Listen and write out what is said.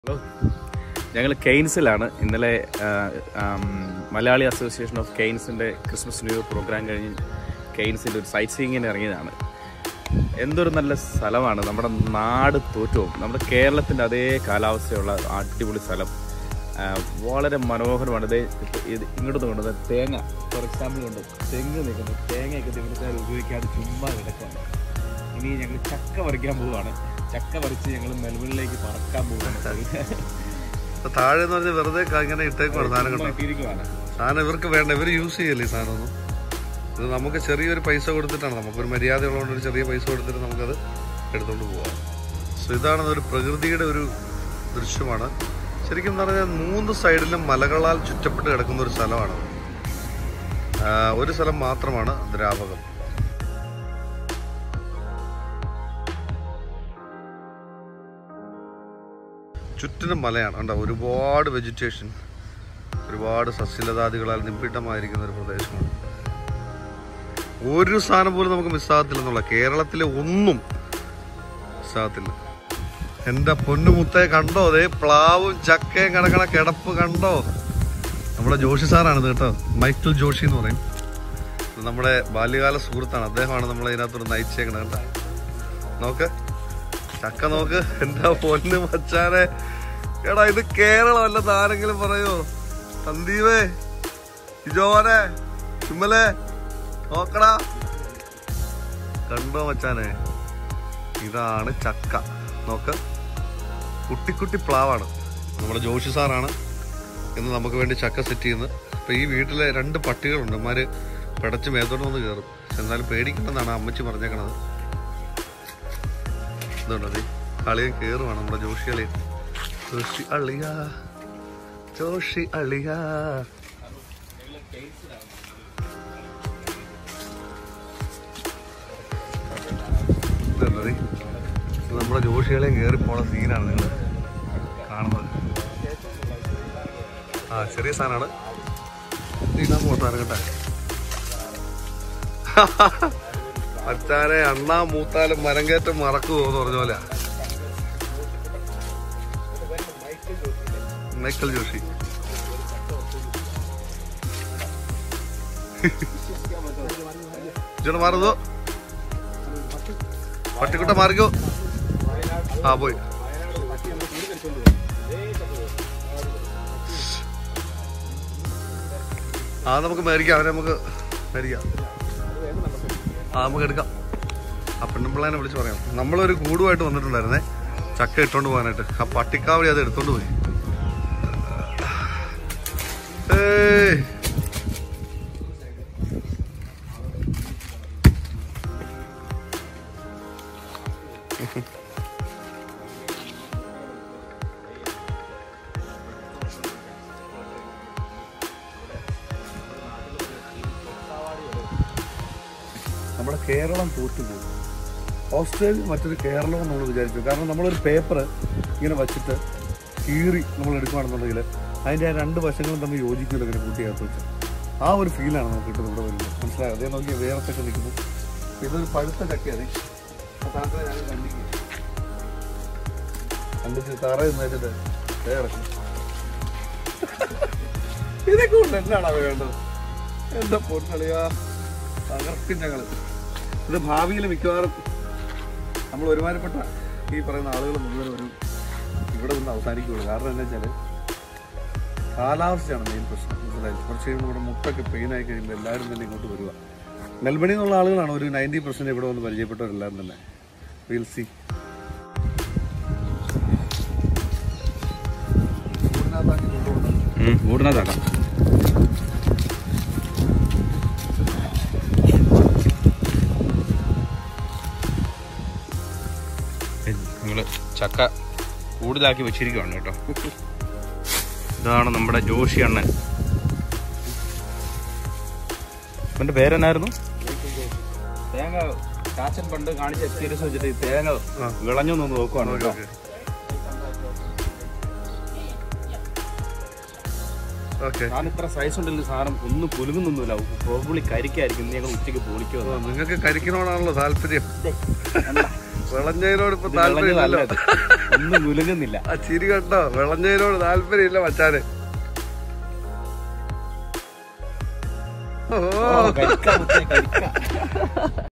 Hello, ഞങ്ങൾ കെയ്ൻസിലാണ്. ഇന്നലെ മലയാളി അസോസിയേഷൻ ഓഫ് കെയ്ൻസിൻ്റെ ക്രിസ്മസ് ന്യൂ ഇയർ പ്രോഗ്രാം കഴിഞ്ഞ് കെയ്ൻസിൻ്റെ ഒരു സൈറ്റ് സീയിങ്ങിന് ഇറങ്ങിയതാണ്. എന്തൊരു നല്ല സ്ഥലമാണ്. നമ്മുടെ നാട് തോറ്റവും നമ്മുടെ കേരളത്തിൻ്റെ അതേ കാലാവസ്ഥയുള്ള അടിപൊളി സ്ഥലം. വളരെ മനോഹരമാണ്. ഇത് ഇങ്ങോട്ട് കൊണ്ടുവന്നത് തേങ്ങ, ഫോർ എക്സാമ്പിൾ കൊണ്ട് തെങ്ങ് നിൽക്കുന്നത്, തേങ്ങയൊക്കെ ഇവിടുത്തെ ഉപയോഗിക്കാതെ ചുമ്മാ കിടക്കുകയാണ്. ഇനി ഞങ്ങൾ ചക്ക പറിക്കാൻ പോവുകയാണ്. ചക്ക പറിച്ച് ഞങ്ങൾ മെൽബണിലേക്ക് പറക്കാൻ പോവുകയാണ്. താഴെ എന്ന് പറഞ്ഞാൽ വെറുതെ ഇങ്ങനെ ഇട്ടേക്കുവാണ് സാധനം കണ്ടോ. സാധനം ഇവർക്ക് വേണ്ട, ഇവർ യൂസ് ചെയ്യല്ലേ ഈ സാധനം ഒന്നും. ഇത് നമുക്ക് ചെറിയൊരു പൈസ കൊടുത്തിട്ടാണ്, നമുക്കൊരു മര്യാദ ഉള്ളതുകൊണ്ട് ഒരു ചെറിയ പൈസ കൊടുത്തിട്ട് നമുക്കത് എടുത്തുകൊണ്ട് പോകാം. സോ ഇതാണ് ഒരു പ്രകൃതിയുടെ ഒരു ദൃശ്യമാണ്. ശരിക്കും പറഞ്ഞാൽ 3 സൈഡിലും മലകളാൽ ചുറ്റപ്പെട്ട് കിടക്കുന്ന ഒരു സ്ഥലമാണ്. ഒരു സ്ഥലം മാത്രമാണ് ദ്രാവകം. ചുറ്റിനും മലയാണ്. കണ്ടോ, ഒരുപാട് വെജിറ്റേഷൻ, ഒരുപാട് സസ്യലതാദികളാൽ നിബിഡമായിരിക്കുന്ന ഒരു പ്രദേശമാണ്. ഒരു സാധനം പോലും നമുക്ക് മിസ്സാകത്തില്ലെന്നുള്ള, കേരളത്തിലെ ഒന്നും മിസ്സാകത്തില്ല. എൻ്റെ പൊന്നുമുത്തേ കണ്ടോ, അതേ പ്ലാവും ചക്കയും കിടക്കണ കിടപ്പ് കണ്ടോ. നമ്മുടെ ജോഷി സാറാണിത് കേട്ടോ, മൈക്കിൾ ജോഷി എന്ന് പറയും. നമ്മുടെ ബാല്യകാല സുഹൃത്താണ്, അദ്ദേഹമാണ് നമ്മളെ ഇതിനകത്തൊരു നയിച്ചേക്കണത് കേട്ടോ. നോക്ക് ചക്ക നോക്ക്, എൻ്റെ പൊന്ന് മച്ചാനെ. എടാ ഇത് കേരളമല്ല, ആരെങ്കിലും പറയോ? സന്ദീപേ, ഇജോനെ, ചുമ്മലേ, നോക്കടാ, കണ്ടോ മച്ചാനെ, ഇതാണ് ചക്ക. നോക്ക്, കുട്ടി പ്ലാവാണ്. നമ്മുടെ ജോഷി സാറാണ് ഇന്ന് നമുക്ക് വേണ്ടി ചക്ക സെറ്റ് ചെയ്യുന്നത്. അപ്പൊ ഈ വീട്ടിലെ 2 പട്ടികളുണ്ട്, അമ്മമാര് പിടച്ച് മേത്തോട്ട് വന്ന് കയറും. എന്നാലും പേടിക്കണമെന്നാണ് അമ്മച്ചി പറഞ്ഞേക്കണത്. ഇതുണ്ടത് അളിയൻ കയറുവാണ്, നമ്മുടെ ജോഷി അളിയൻ. ജോഷി അളിയ, ജോഷി അളിയ. ഇതുണ്ടത് നമ്മുടെ ജോഷി അളിയൻ കയറി പോണ സീനാണ് നിങ്ങൾ കാണുന്നത്. ചെറിയ സാധനമാണ്, ഇടാൻ പോട്ടാണ് കേട്ടെ. അച്ചാനെ അണ്ണാ മൂത്താലും മരം കയറ്റം മറക്കുമോ എന്ന് പറഞ്ഞ പോലെ. മൈക്കിൾ ജോഷി. ഇജോട് മാറുന്നോ, പട്ടിക്കുട്ട മാറിക്കോ. പോയി. നമുക്ക് മേടിക്കാം, അവനെ നമുക്ക് മേടിക്കാം. നമുക്ക് എടുക്കാം. ആ പെണ്ണുപിള്ളേനെ വിളിച്ച് പറയാം. നമ്മളൊരു കൂടുമായിട്ട് വന്നിട്ടുണ്ടായിരുന്നേ ചക്ക ഇട്ടോണ്ട് പോകാനായിട്ട്. ആ പട്ടിക്കാവടി അത് എടുത്തോണ്ട് പോയി. നമ്മുടെ കേരളം തോറ്റുപോകും. ഓസ്ട്രേലിയ മറ്റൊരു കേരളവും നമ്മൾ വിചാരിച്ചു. കാരണം നമ്മളൊരു പേപ്പർ ഇങ്ങനെ വച്ചിട്ട് കീറി നമ്മൾ എടുക്കുകയാണെന്നുണ്ടെങ്കിൽ അതിൻ്റെ ആ 2 വശങ്ങളും തമ്മിൽ യോജിക്കുമല്ലോ ഇങ്ങനെ കൂട്ടിയകത്ത് വെച്ച്. ആ ഒരു ഫീലാണ് നമുക്ക് കിട്ടുന്നത് ഇവിടെ വരുന്നത്. മനസ്സിലായോ? അതേ നോക്കി വേറത്തൊക്കെ നിൽക്കുന്നു. ഇതൊരു പഴുത്ത ചക്കയാണ്. ആ താങ്കളെ ഞാൻ കണ്ടിട്ട് തറയിൽ നിന്നിട്ട് വേറെ ഇതൊക്കെ കൊണ്ട് എന്നാണ് വേണ്ടത്? എന്താ പൊന്നളിയാ, തകർക്കും ഞങ്ങൾ. ഇത് ഭാവിയിൽ മിക്കവാറും നമ്മൾ ഒരുമാതിരിപ്പെട്ട ഈ പറയുന്ന ആളുകൾ മുഴുവൻ ഇവിടെ നിന്ന് അവസാനിക്കുകയുള്ളൂ. കാരണം എന്താ വെച്ചാൽ കാലാവസ്ഥയാണ് മെയിൻ പ്രശ്നം. മനസ്സിലായി? കുറച്ച് കഴിയുമ്പോൾ ഇവിടെ മുട്ടൊക്കെ പെയിനായി കഴിയുമ്പോൾ എല്ലാവരും തന്നെ ഇങ്ങോട്ട് വരിക. മെൽബണിൽ നിന്നുള്ള ആളുകളാണ് ഒരു 90% ഇവിടെ വന്ന് പരിചയപ്പെട്ടവരെല്ലാവരും തന്നെ. വിൽ സി. ഊടിനകത്താക്കാം. നമ്മള് ചക്ക കൂടുതലാക്കി വെച്ചിരിക്കുകയാണ് കേട്ടോ. ഇതാണ് നമ്മുടെ ജോഷി അണ്ണൻ. അവന്റെ പേരെന്നായിരുന്നു? തേങ്ങ കാച്ചൻ പണ്ട് കാണിച്ച എക്സ്പീരിയൻസ് വെച്ചിട്ട് തേങ്ങ വിളഞ്ഞു നിന്ന് നോക്കുവാണ് കേട്ടോ. സാധനം ഇത്ര സൈസ് ഉണ്ടല്ലോ, സാധനം ഒന്നും കുലുങ്ങുന്നൊന്നുമില്ല. പ്രോബ്ലി കരിക്കായിരിക്കും. ഞങ്ങൾ ഉച്ചയ്ക്ക് പൊളിക്കുമോ? നിങ്ങൾക്ക് കരിക്കിനോടാണല്ലോ താല്പര്യം. വിളഞ്ഞതിനോട് ഇപ്പൊ താല്പര്യമില്ലല്ലോ. ഒന്നും കുലുങ്ങുന്നില്ല. ആ ചിരി കണ്ടോ? വിളഞ്ഞതിനോട് താല്പര്യമില്ല മച്ചാന്. ഓ